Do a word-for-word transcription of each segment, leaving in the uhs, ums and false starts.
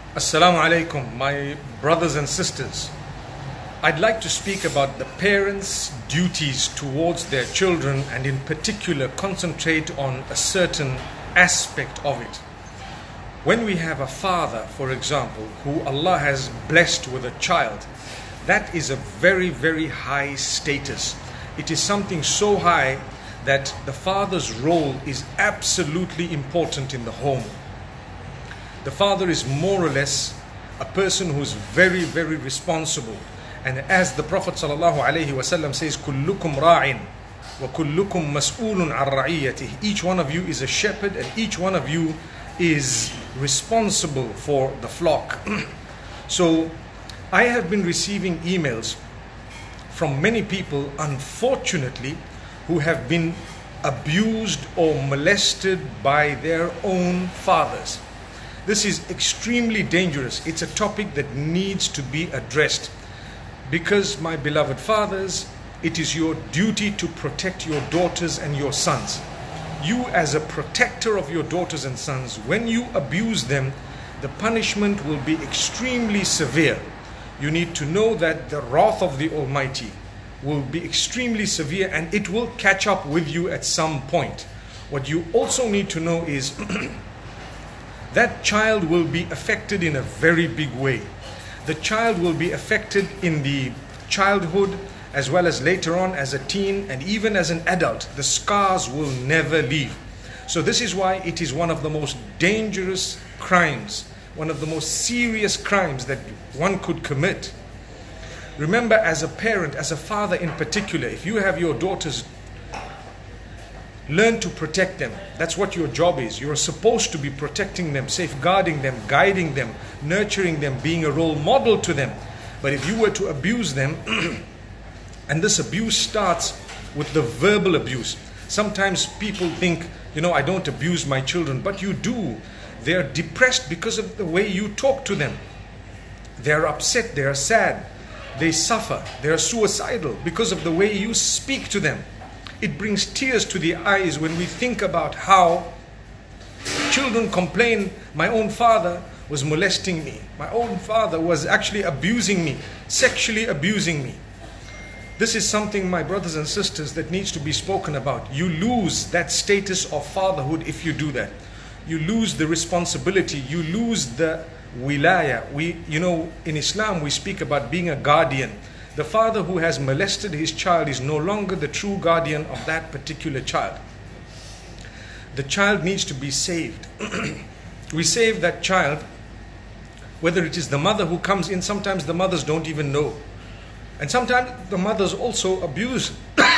Assalamu alaikum, my brothers and sisters. I'd like to speak about the parents' duties towards their children and in particular concentrate on a certain aspect of it. When we have a father, for example, who Allah has blessed with a child, that is a very, very high status. It is something so high that the father's role is absolutely important in the home. The father is more or less a person who is very, very responsible. And as the Prophet ﷺ says, كُلُّكُمْ رَاعٍ وَكُلُّكُمْ مَسْئُولٌ عَنْ رَعِيَّتِهِ. Each one of you is a shepherd and each one of you is responsible for the flock. So I have been receiving emails from many people, unfortunately, who have been abused or molested by their own fathers. This is extremely dangerous. It's a topic that needs to be addressed. Because, my beloved fathers, it is your duty to protect your daughters and your sons. You, as a protector of your daughters and sons, when you abuse them, the punishment will be extremely severe. You need to know that the wrath of the Almighty will be extremely severe and it will catch up with you at some point. What you also need to know is that child will be affected in a very big way. The child will be affected in the childhood as well as later on as a teen and even as an adult. The scars will never leave. So this is why it is one of the most dangerous crimes, one of the most serious crimes that one could commit. Remember, as a parent, as a father in particular, if you have your daughters, learn to protect them. That's what your job is. You're supposed to be protecting them, safeguarding them, guiding them, nurturing them, being a role model to them. But if you were to abuse them, and this abuse starts with the verbal abuse. Sometimes people think, you know, I don't abuse my children, but you do. They're depressed because of the way you talk to them. They're upset, they're sad, they suffer, they're suicidal because of the way you speak to them. It brings tears to the eyes when we think about how children complain, my own father was molesting me. My own father was actually abusing me, sexually abusing me. This is something, my brothers and sisters, that needs to be spoken about. You lose that status of fatherhood if you do that. You lose the responsibility, you lose the wilaya. We, you know, in Islam we speak about being a guardian. The father who has molested his child is no longer the true guardian of that particular child. The child needs to be saved. We save that child, whether it is the mother who comes in. Sometimes the mothers don't even know. And sometimes the mothers also abuse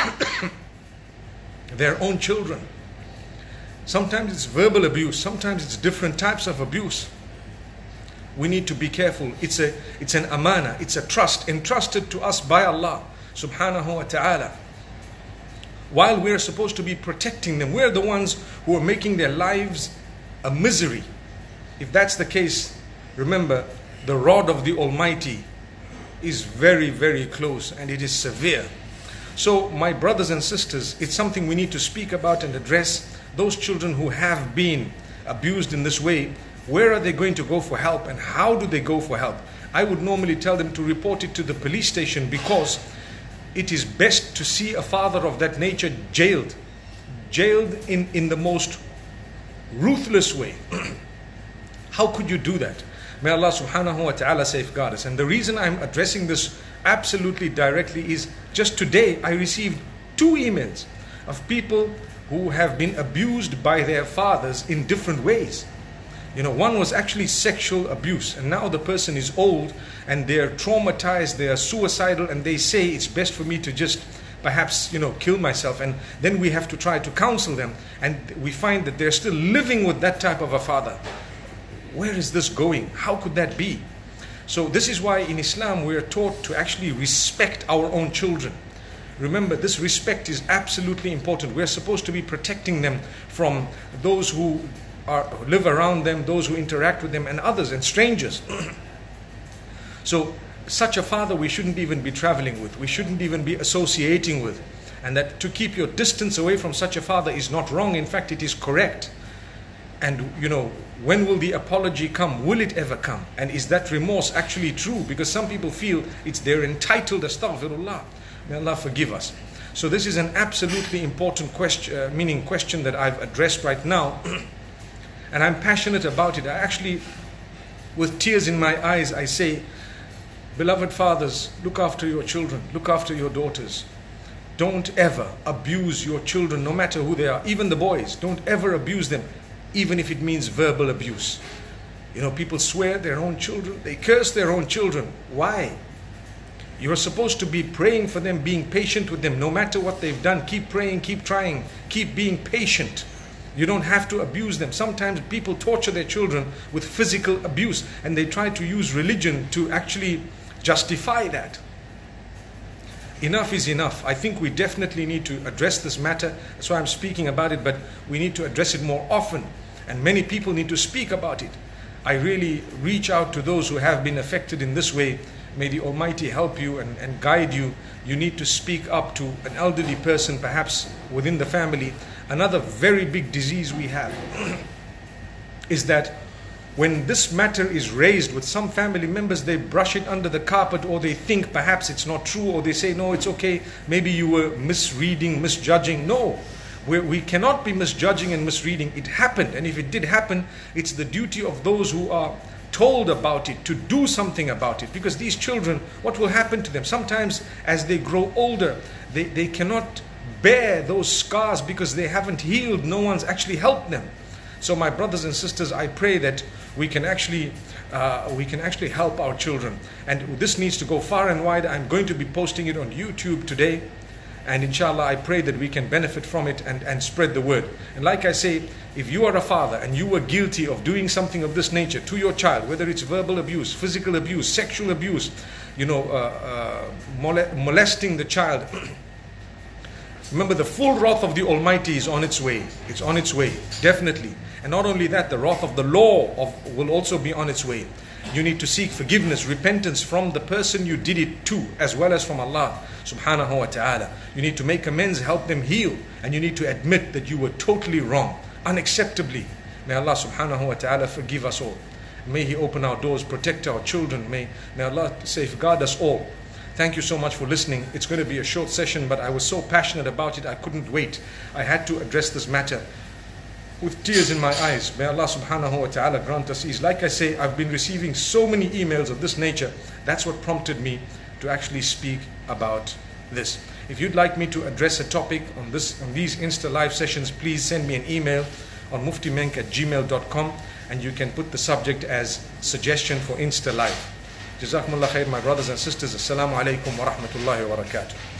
their own children. Sometimes it's verbal abuse. Sometimes it's different types of abuse. We need to be careful. It's a, it's an amana, it's a trust entrusted to us by Allah subhanahu wa ta'ala. While we're supposed to be protecting them, we're the ones who are making their lives a misery. If that's the case, remember, the rod of the Almighty is very, very close and it is severe. So, my brothers and sisters, it's something we need to speak about and address. Those children who have been abused in this way, where are they going to go for help and how do they go for help? I would normally tell them to report it to the police station because it is best to see a father of that nature jailed. Jailed in, in the most ruthless way. How could you do that? May Allah subhanahu wa ta'ala safeguard us. And the reason I'm addressing this absolutely directly is just today I received two emails of people who have been abused by their fathers in different ways. You know, one was actually sexual abuse, and now the person is old and they're traumatized, they are suicidal, and they say it's best for me to just perhaps, you know, kill myself. And then we have to try to counsel them, and we find that they're still living with that type of a father. Where is this going? How could that be? So this is why in Islam we are taught to actually respect our own children. Remember, this respect is absolutely important. We're supposed to be protecting them from those who Are, live around them, those who interact with them, and others, and strangers. So such a father we shouldn't even be traveling with, we shouldn't even be associating with. And that to keep your distance away from such a father is not wrong, in fact it is correct. And, you know, when will the apology come? Will it ever come? And is that remorse actually true? Because some people feel it's their entitled astaghfirullah. May Allah forgive us. So this is an absolutely important question, uh, meaning question that I've addressed right now. And I'm passionate about it. I actually, with tears in my eyes, I say, beloved fathers, look after your children, look after your daughters. Don't ever abuse your children, no matter who they are, even the boys. Don't ever abuse them, even if it means verbal abuse. You know, people swear their own children, they curse their own children. Why? You're supposed to be praying for them, being patient with them, no matter what they've done. Keep praying, keep trying, keep being patient. You don't have to abuse them. Sometimes people torture their children with physical abuse, and they try to use religion to actually justify that. Enough is enough. I think we definitely need to address this matter. That's why I'm speaking about it, but we need to address it more often. And many people need to speak about it. I really reach out to those who have been affected in this way. May the Almighty help you and, and guide you. You need to speak up to an elderly person, perhaps within the family. Another very big disease we have is that when this matter is raised with some family members, they brush it under the carpet, or they think perhaps it's not true, or they say, no, it's okay, maybe you were misreading, misjudging. No, we, we cannot be misjudging and misreading. It happened, and if it did happen, it's the duty of those who are told about it to do something about it. Because these children, what will happen to them? Sometimes as they grow older, they, they cannot bear those scars because they haven't healed. No one's actually helped them. So my brothers and sisters, I pray that we can actually uh, we can actually help our children. And this needs to go far and wide. I'm going to be posting it on YouTube today. And inshallah, I pray that we can benefit from it and, and spread the word. And like I say, if you are a father and you were guilty of doing something of this nature to your child, whether it's verbal abuse, physical abuse, sexual abuse, you know, uh, uh, mole- molesting the child, remember, the full wrath of the Almighty is on its way. It's on its way, definitely. And not only that, the wrath of the law of, will also be on its way. You need to seek forgiveness, repentance from the person you did it to, as well as from Allah subhanahu wa ta'ala. You need to make amends, help them heal. And you need to admit that you were totally wrong, unacceptably. May Allah subhanahu wa ta'ala forgive us all. May He open our doors, protect our children. May, may Allah safeguard us all. Thank you so much for listening. It's going to be a short session, but I was so passionate about it, I couldn't wait. I had to address this matter with tears in my eyes. May Allah subhanahu wa ta'ala grant us ease. Like I say, I've been receiving so many emails of this nature. That's what prompted me to actually speak about this. If you'd like me to address a topic on this, on these Insta Live sessions, please send me an email on muftimenk at gmail dot com, and you can put the subject as suggestion for Insta Live. Jazakumullah khair, my brothers and sisters. Assalamu alaikum wa rahmatullahi wa barakatuh.